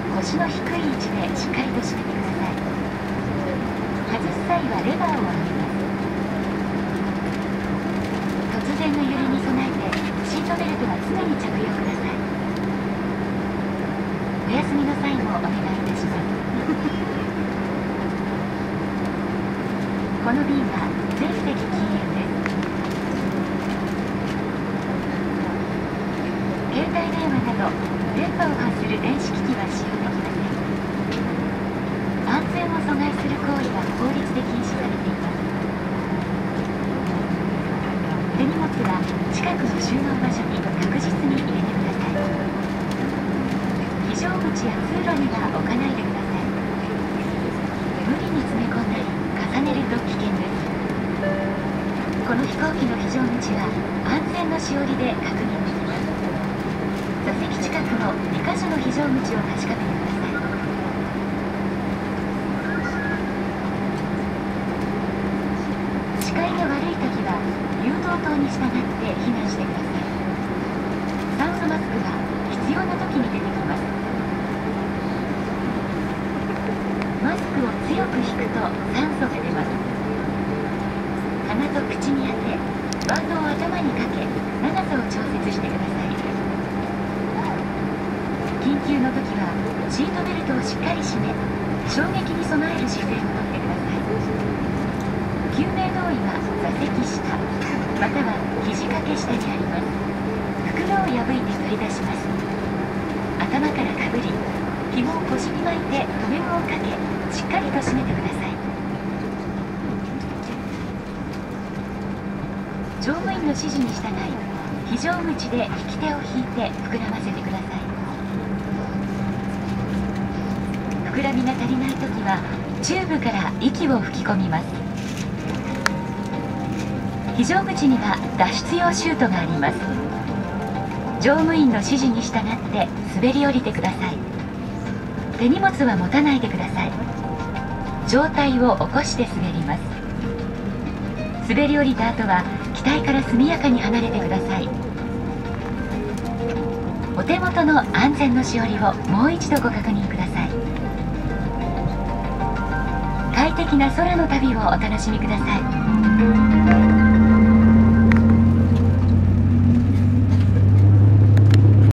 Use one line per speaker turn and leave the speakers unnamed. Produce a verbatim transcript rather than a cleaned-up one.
腰の低い位置でしっかりと締めてください。外す際はレバーを上げます。突然の揺れに備えてシートベルトは常に着用ください。お休みの際もお願いいたします。この便は全席禁煙です。携帯電話など電波を発する電子機器は使用できません。安全を阻害する行為は法律で禁止されています。手荷物は近くの収納場所に確実に入れてください。非常口や通路には置かないでください。無理に詰め込んだり重ねると危険です。この飛行機の非常口は安全のしおりで確認できます。座席近くのにかしょの非常口を確かめてください。視界が悪いときは誘導灯に従って避難してください。酸素マスクは必要なときに出てきます。マスクを強く引くと酸素が出ます。鼻と口に当て、バンドを頭にかけ、長さを調節してください。緊急の時はシートベルトをしっかり締め、衝撃に備える姿勢をとってください。救命胴衣は座席下、または肘掛け下にあります。袋を破いて取り出します。頭からかぶり、紐を腰に巻いて留め具をかけ、しっかりと締めてください。乗務員の指示に従い、非常口で引き手を引いて膨らませてください。膨らみが足りないときはチューブから息を吹き込みます。非常口には脱出用シュートがあります。乗務員の指示に従って滑り降りてください。手荷物は持たないでください。上体を起こして滑ります。滑り降りた後は機体から速やかに離れてください。お手元の安全のしおりをもう一度ご確認ください。快適な空の旅をお楽しみください。